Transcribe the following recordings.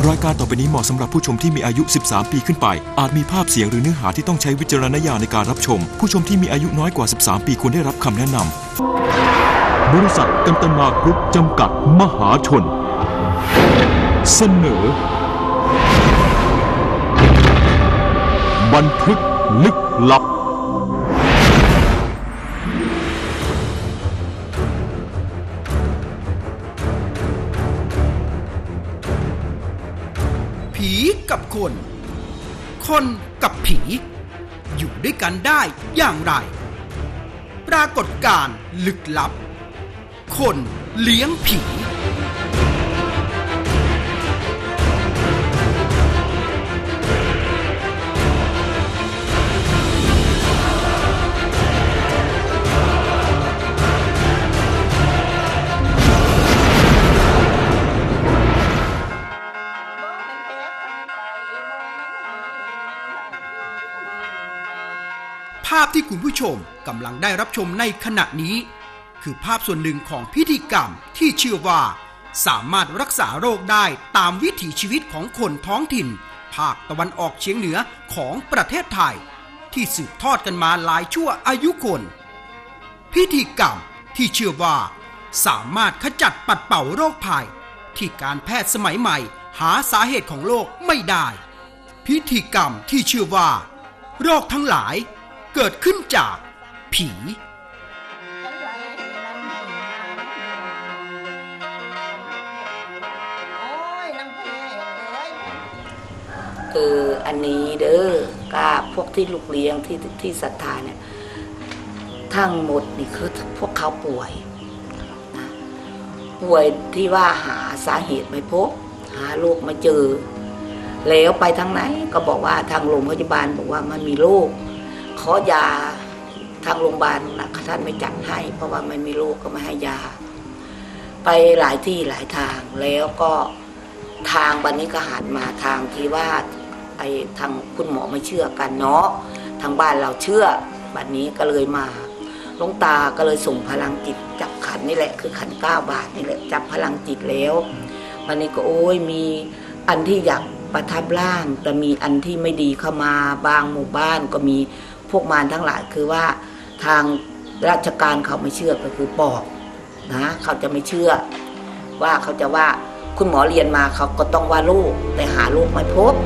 รายการต่อไปนี้เหมาะสำหรับผู้ชมที่มีอายุ 13 ปีขึ้นไปอาจมีภาพเสียงหรือเนื้อหาที่ต้องใช้วิจารณญาณในการรับชมผู้ชมที่มีอายุน้อยกว่า 13 ปีควรได้รับคำแนะนำบริษัทกันตนากรุ๊ปจำกัดมหาชนเสนอบันทึกลึกลับผีกับคนคนกับผีอยู่ด้วยกันได้อย่างไรปรากฏการณ์ลึกลับคนเลี้ยงผีภาพที่คุณผู้ชมกำลังได้รับชมในขณะนี้คือภาพส่วนหนึ่งของพิธีกรรมที่เชื่อว่าสามารถรักษาโรคได้ตามวิถีชีวิตของคนท้องถิ่นภาคตะวันออกเฉียงเหนือของประเทศไทยที่สืบทอดกันมาหลายชั่วอายุคนพิธีกรรมที่เชื่อว่าสามารถขจัดปัดเป่าโรคภัยที่การแพทย์สมัยใหม่หาสาเหตุของโรคไม่ได้พิธีกรรมที่เชื่อว่าโรคทั้งหลายเกิดขึ้นจากผีอันนี้เด้อก็พวกที่ลูกเลี้ยงที่ศรัทธาเนี่ยทั้งหมดนี่คือพวกเขาป่วยที่ว่าหาสาเหตุไม่พบหาโรคไม่เจอแล้วไปทางไหนก็บอกว่าทางโรงพยาบาลบอกว่ามันมีโรคขอยาทางโรงพยาบาลนะท่านไม่จัดให้เพราะว่าไม่มีโรคก็ไม่ให้ยาไปหลายที่หลายทางแล้วก็ทางบัดนี้ก็หันมาทางที่ว่าไอ้ทางคุณหมอไม่เชื่อกันเนาะทางบ้านเราเชื่อบัดนี้ก็เลยมาหลวงตาก็เลยส่งพลังจิตจับขันนี่แหละคือขัน9 บาทนี่แหละจับพลังจิตแล้วบัดนี้ก็โอ้ยมีอันที่อยากประทับร่างแต่มีอันที่ไม่ดีเข้ามาบางหมู่บ้านก็มีพวกมารทั้งหลายคือว่าทางราชการเขาไม่เชื่อก็คือปอบนะเขาจะไม่เชื่อว่าเขาจะว่าคุณหมอเรียนมาเขาก็ต้องว่าลูกแต่หาลูกไม่พบ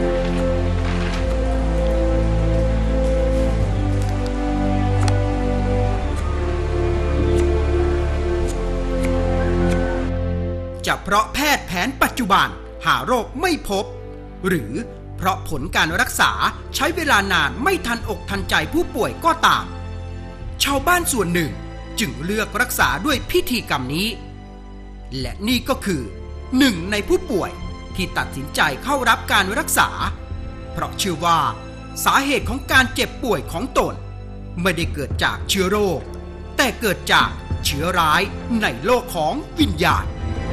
จะเพราะแพทย์แผนปัจจุบันหาโรคไม่พบหรือเพราะผลการรักษาใช้เวลานานไม่ทันอกทันใจผู้ป่วยก็ตามชาวบ้านส่วนหนึ่งจึงเลือกรักษาด้วยพิธีกรรมนี้และนี่ก็คือหนึ่งในผู้ป่วยที่ตัดสินใจเข้ารับการรักษาเพราะเชื่อว่าสาเหตุของการเจ็บป่วยของตนไม่ได้เกิดจากเชื้อโรคแต่เกิดจากเชื้อร้ายในโลกของวิญญาณ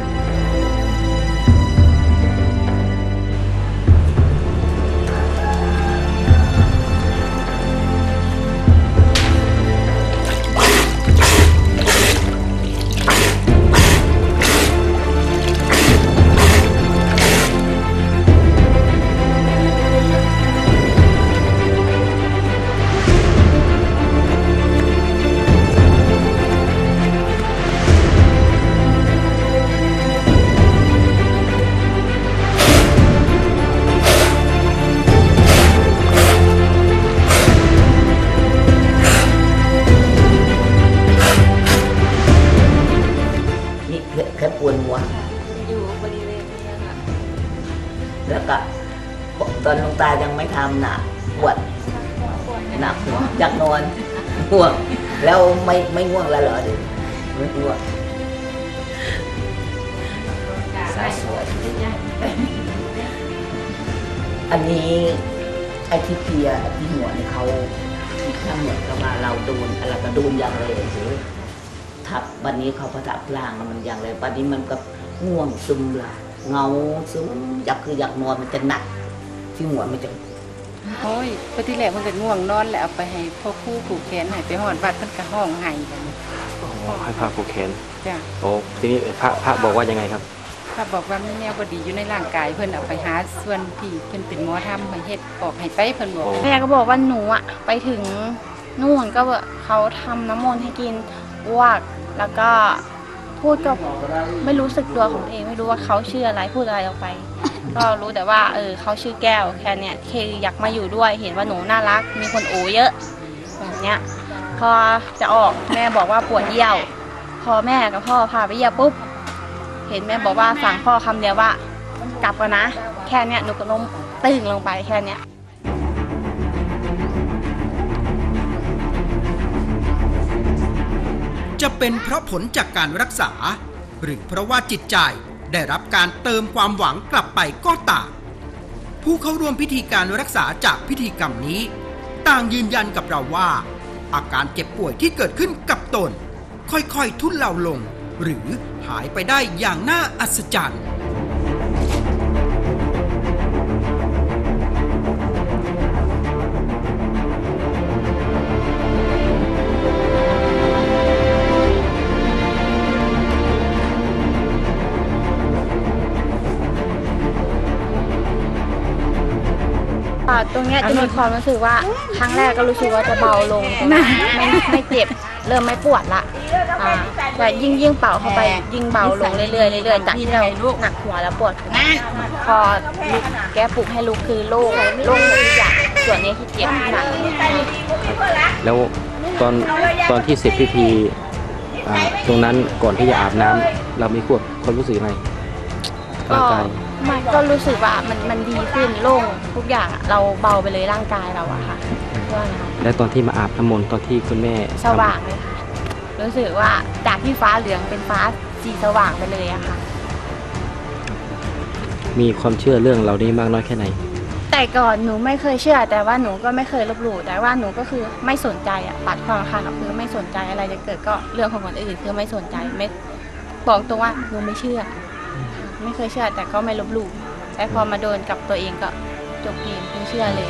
แล้วก็ตอนหลวงตายังไม่ทำน่ะปวดหนักหัวอยากนอนง่วงแล้วไม่ง่วงแล้วเหรอดิไม่ง่วงสายสวยอันนี้ไอ้ที่เพียที่หัวนี่เขาถ้าเหมือนกับว่าเราโดนอะไรก็โดนอย่างไรหรือทับวันนี้เขาประทับร่างมันอย่างไรวันนี้มันก็ง่วงซึมละเงาซึมอยากนอนมันจะหนักที่หัวมันจะโอ้ยพอที่แรกมันก็ง่วงนอนแล้วเอาไปให้พ่อครูผูกแขนให้ไปหอดวัดมันก็ห้องไห้กันให้พระผูกแขนจ้ะโอ้ทีนี้พระบอกว่ายังไงครับพเขาบอกว่ามีแนวบดีอยู่ในร่างกายเพิ่นเอาไปหาส่วนที่เพิ่นเป็นหมอทำให้เฮ็ดออกให้ไปเพิ่นบอกแม่ก็บอกว่าหนูอะไปถึงนู่นก็แบบเขาทำน้ำมนต์ให้กินอ้วกแล้วก็พูดก็ไม่รู้สึกตัวของตัวเองไม่รู้ว่าเขาชื่ออะไรพูดอะไรออกไป ก็รู้แต่ว่าเขาชื่อแก้วแค่เนี้ยคืออยากมาอยู่ด้วยเห็นว่าหนูน่ารักมีคนโอเยอะแบบเนี้ยพอจะออกแม่บอกว่าปวดเยี่ยวพอแม่กับพ่อพาไปเยี่ยวปุ๊บเห็นแม่บอกว่าสั่งพ่อคำเดียวว่ากลับกันนะแค่เนี้ยหนูก็ล้มตึงลงไปแค่เนี้ยจะเป็นเพราะผลจากการรักษาหรือเพราะว่าจิตใจได้รับการเติมความหวังกลับไปก็ต่างผู้เข้าร่วมพิธีการรักษาจากพิธีกรรมนี้ต่างยืนยันกับเราว่าอาการเจ็บป่วยที่เกิดขึ้นกับตนค่อยๆทุเลาลงหรือหายไปได้อย่างน่าอัศจรรย์ตรงเนี้ยจะมีความรู้สึกว่าครั้งแรกก็รู้สึกว่าจะเบาลงไม่เจ็บเริ่มไม่ปวดละแต่ยิ่งเป่าเข้าไปยิ่งเบาลงเรื่อยๆจากที่เราหนักหัวแล้วปวดพอลุกแก้ปลุกให้ลุกคือโล่งทุกอย่างส่วนนี้ที่เจ็บหนักแล้วตอนที่เสร็จพิธีตรงนั้นก่อนที่จะอาบน้ำเรามีความรู้สึกยังไงร่างกายมันก็รู้สึกว่ามันดีขึ้นโล่งทุกอย่างเราเบาไปเลยร่างกายเราอะค่ะและตอนที่มาอาบน้ำมนต์ตอนที่คุณแม่สว่างเลยค่ะรู้สึกว่าจากที่ฟ้าเหลืองเป็นฟ้าสีสว่างไปเลยอะค่ะมีความเชื่อเรื่องเหล่านี้มากน้อยแค่ไหนแต่ก่อนหนูไม่เคยเชื่อแต่ว่าหนูก็ไม่เคยลบหลู่แต่ว่าหนูก็คือไม่สนใจอะปัดความรำคาญออกคือไม่สนใจอะไรจะเกิดก็เรื่องของคนอื่นคือไม่สนใจไม่บอกตรงว่าหนูไม่เชื่อไม่เคยเชื่อแต่ก็ไม่ลบหลู่แต่พอมาโดนกับตัวเองก็จบเกมไม่เชื่อเลย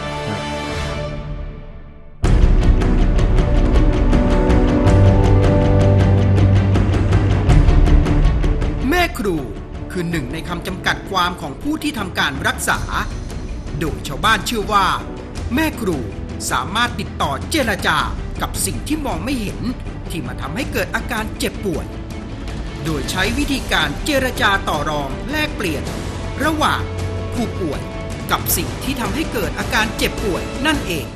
แม่ครูคือหนึ่งในคำจำกัดความของผู้ที่ทำการรักษาโดยชาวบ้านเชื่อว่าแม่ครูสามารถติดต่อเจรจากับสิ่งที่มองไม่เห็นที่มาทำให้เกิดอาการเจ็บป่วยโดยใช้วิธีการเจรจาต่อรองแลกเปลี่ยนระหว่างผู้ป่วยกับสิ่งที่ทำให้เกิดอาการเจ็บป่วยนั่นเอง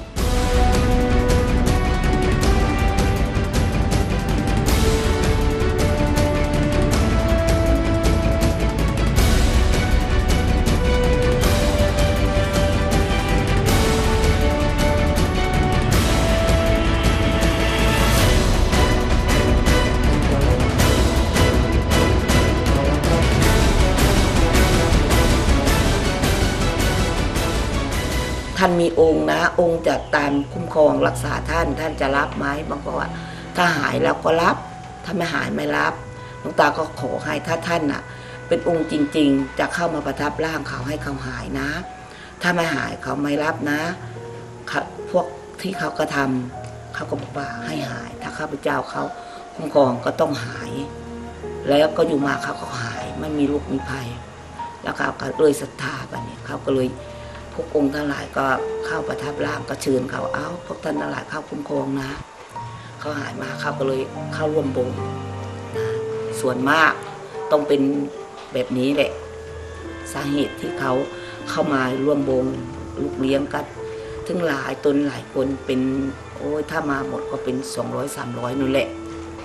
ท่านมีองค์นะองค์จะตามคุ้มครองรักษาท่านจะรับไหมบางคนว่าถ้าหายแล้วก็รับถ้าไม่หายไม่รับหลวงตาก็ขอให้ถ้าท่านน่ะเป็นองค์จริงๆจะเข้ามาประทับร่างเขาให้เขาหายนะถ้าไม่หายเขาไม่รับนะพวกที่เขากระทำเขาก็บอกว่าให้หายถ้าข้าพเจ้าเขาคุ้มครองก็ต้องหายแล้วก็อยู่มาเขาก็หายไม่มีโรคมีภัยแล้วเขาก็เลยศรัทธาไปเนี่ยเขาก็เลยพวกองค์ทั้งหลายก็เข้าประทับร่างก็เชิญเขาพวกท่านทั้งหลายเข้าคุ้มครองนะเขาหายมาเขาก็เลยเข้าร่วมวงส่วนมากต้องเป็นแบบนี้แหละสาเหตุที่เขาเข้ามาร่วมวงลูกเลี้ยงกันถึงหลายตนหลายคนเป็นถ้ามาหมดก็เป็น200-300นู่นแหละ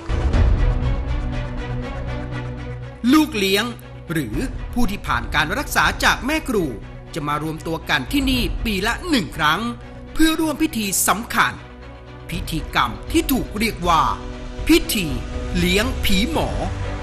ลูกเลี้ยงหรือผู้ที่ผ่านการรักษาจากแม่ครูจะมารวมตัวกันที่นี่ปีละ1 ครั้งเพื่อร่วมพิธีสำคัญพิธีกรรมที่ถูกเรียกว่าพิธีเลี้ยงผีหมอ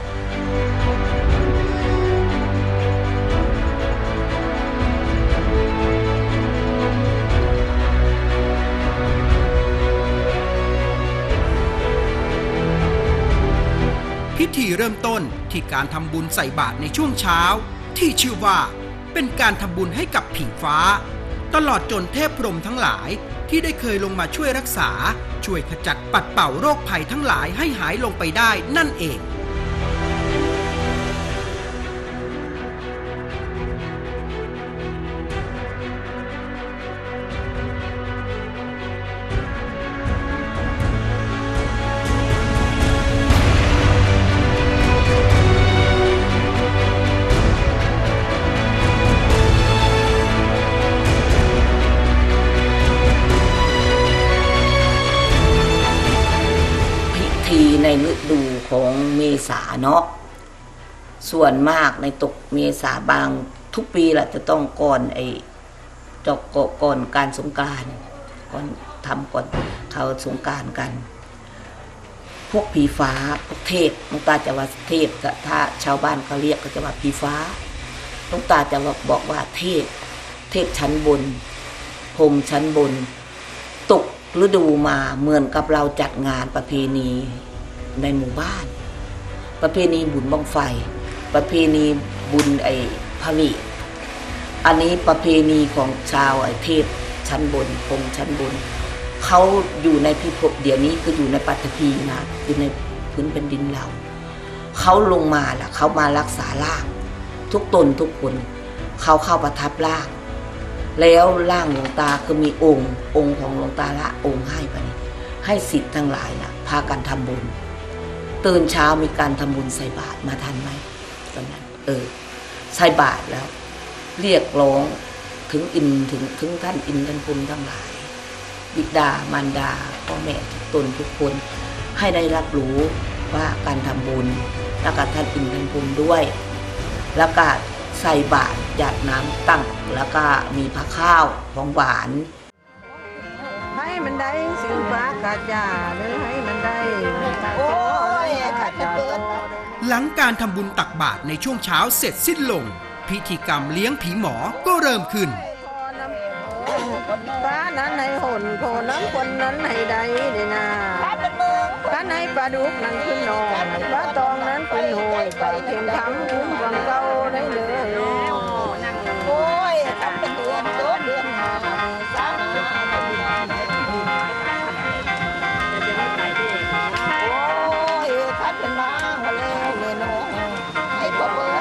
พิธีเริ่มต้นที่การทำบุญใส่บาตรในช่วงเช้าที่ชื่อว่าเป็นการทำบุญให้กับผีฟ้าตลอดจนเทพพรหมทั้งหลายที่ได้เคยลงมาช่วยรักษาช่วยขจัดปัดเป่าโรคภัยทั้งหลายให้หายลงไปได้นั่นเองษาเนาะส่วนมากในตกเมษาบางทุกปีแหละจะต้องก่อนก่อนการสงกรานต์ก่อนทำก่อนเขาสงกรานต์กันพวกผีฟ้าพวกเทพหลวงตาจะว่าเทพถ้าชาวบ้านเขาเรียกก็จะว่าผีฟ้าหลวงตาจะบอกว่าเทพชั้นบนพรหมชั้นบนตกฤดูมาเหมือนกับเราจัดงานประเพณีในหมู่บ้านประเพณีบุญบั้งไฟประเพณีบุญผลิอันนี้ประเพณีของชาวเทพชั้นบนพรหมชั้นบนเขาอยู่ในพิภพเดี๋ยวนี้คืออยู่ในปัตภีนะอยู่ในพื้นแผ่นดินเราเขาลงมาล่ะเขามารักษาร่างทุกตนทุกคนเขาเข้าประทับร่างแล้วร่างหลวงตาคือมีองค์ของหลวงตาละองค์ให้ไปให้ศิษย์ทั้งหลายล่ะพากันทำบุญตื่นเช้ามีการทำบุญใส่บาตรมาทันไหมตอนนั้นใส่บาตรแล้วเรียกร้องถึงถึงท่านอินท่านพรหมทั้งหลายบิดามารดาพ่อแม่ทุกตนทุกคนให้ได้รับรู้ว่าการทำบุญแล้วก็ท่านอินท่านพรหมด้วยแล้วก็ใส่บาตรหยาดน้ำตั้งแล้วก็มีผักข้าวของหวานให้มันได้สิงฟ้ากาจาหรือให้มันได้โอ้ยหลังการทำบุญตักบาตรในช่วงเช้าเสร็จสิ้นลงพิธีกรรมเลี้ยงผีหมอก็เริ่มขึ้นฟ้านั้นให้หนโคน้ำคนนั้นให้ใดได้นาฟ้าให้ปลาดุกนั้นขึ้นนอนฟ้าตองนั้นขึ้นหอยปลาเข็มทำคุ้มฟังเก่าได้เลยโอ้ยทำเป็นเดือนหาสามโอ้ยทัดเป็นมาหัวเล่เมโนให้พ่อเบิร์ด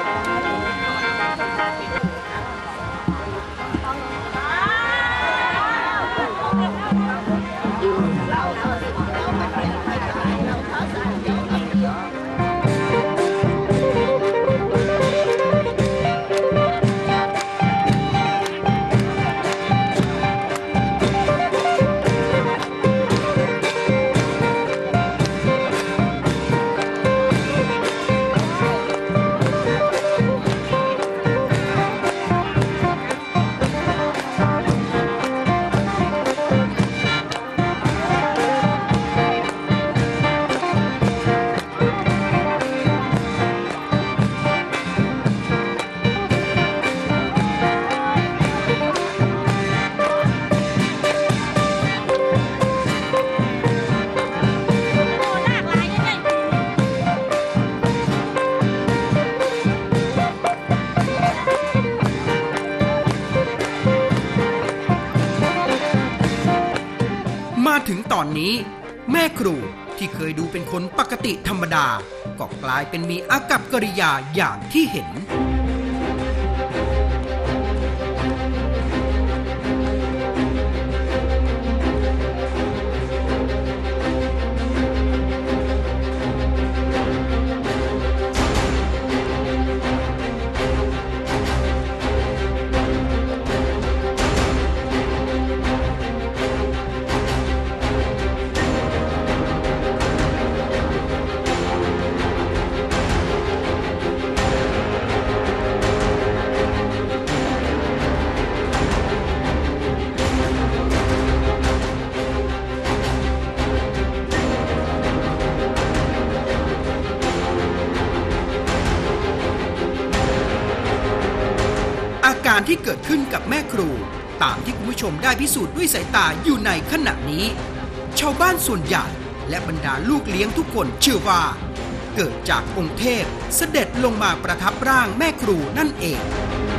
ถึงตอนนี้แม่ครูที่เคยดูเป็นคนปกติธรรมดาก็กลายเป็นมีอากัปกิริยาอย่างที่เห็นการที่เกิดขึ้นกับแม่ครูตามที่คุณผู้ชมได้พิสูจน์ด้วยสายตาอยู่ในขณะนี้ชาวบ้านส่วนใหญ่และบรรดาลูกเลี้ยงทุกคนเชื่อว่าเกิดจากองค์เทพเสด็จลงมาประทับร่างแม่ครูนั่นเอง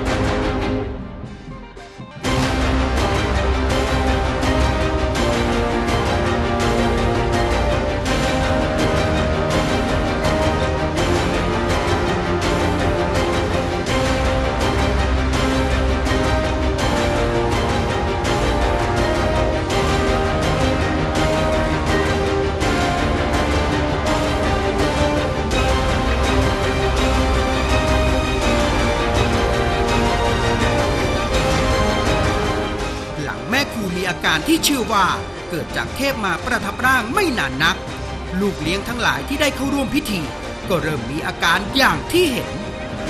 อาการที่เชื่อว่าเกิดจากเทพมาประทับร่างไม่นานนักลูกเลี้ยงทั้งหลายที่ได้เข้าร่วมพิธีก็เริ่มมีอาการอย่างที่เห็น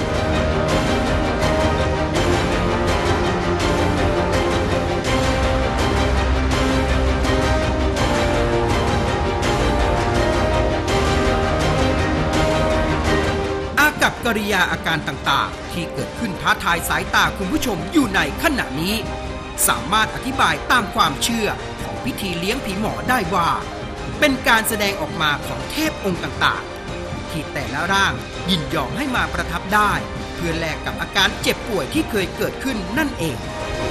กับกิริยาอาการต่างๆที่เกิดขึ้นท้าทายสายตาคุณผู้ชมอยู่ในขณะนี้สามารถอธิบายตามความเชื่อของพิธีเลี้ยงผีหมอได้ว่าเป็นการแสดงออกมาของเทพองค์ต่างๆที่แต่ละร่างยินยอมให้มาประทับได้เพื่อแลกกับอาการเจ็บป่วยที่เคยเกิดขึ้นนั่นเอง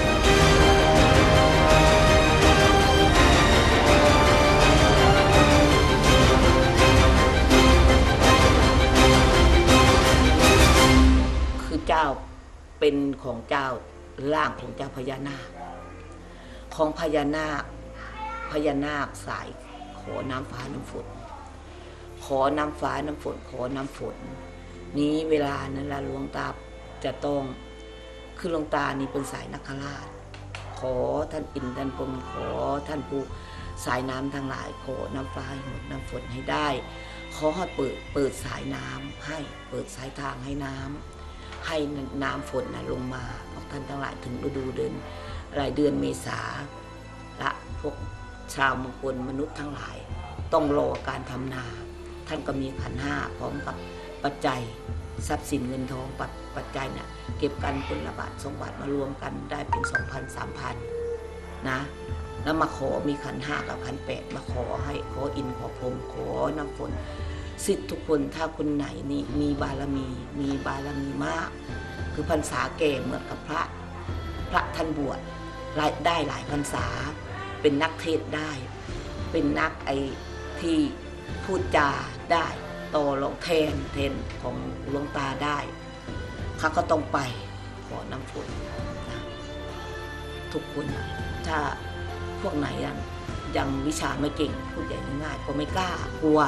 เจ้าเป็นของเจ้าร่างของเจ้าพญานาคของพญานาคสายขอน้ำฟ้าน้ำฝนขอน้ำฟ้าน้ำฝนขอน้ำฝนนี้เวลานั้นละหลวงตาจะต้องคือหลวงตานี่เป็นสายนักราชขอท่านอินทร์ท่านพรหมขอท่านผู้สายน้ำทั้งหลายขอน้ำฟ้าให้หมดน้ำฝนให้ได้ขอให้เปิดสายน้ำให้เปิดสายทางให้น้ำฝนลงมาพวกท่านทั้งหลายถึงฤดูเดือนรายเดือนเมษาและพวกชาวมงคลมนุษย์ทั้งหลายต้องรอการทำนาท่านก็มีขันธ์ห้าพร้อมกับปัจจัยทรัพย์สินเงินทองปัจจัยเนี่ยเก็บกันคนละบาท2 บาทมารวมกันได้เป็น 2,000 3,000นะแล้วมาขอมีขันธ์ห้ากับขันธ์8มาขออินขอพรหมขอน้ำฝนสิทธิ์ทุกคนถ้าคนไหนนี่มีบารมีมากคือพรรษาแก่เหมือนกับพระท่านบวชได้หลายพรรษาเป็นนักเทศได้เป็นนักที่พูดจาได้ต่อรองแทนของหลวงตาได้เขาก็ต้องไปขอน้ำฝนนะทุกคนถ้าพวกไหนยังวิชาไม่เก่งพูดใหญ่ง่ายก็ไม่กล้ากลัว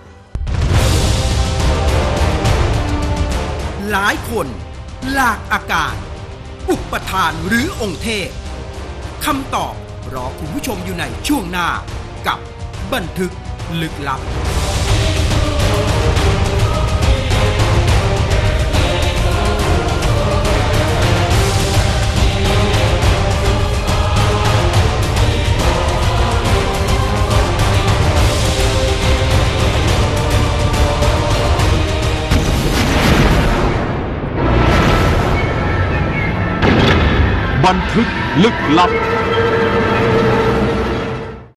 หลายคนหลากอาการอุปทานหรือองค์เทพคำตอบรอคุณผู้ชมอยู่ในช่วงหน้ากับบันทึกลึกลับบันทึกลึกลับ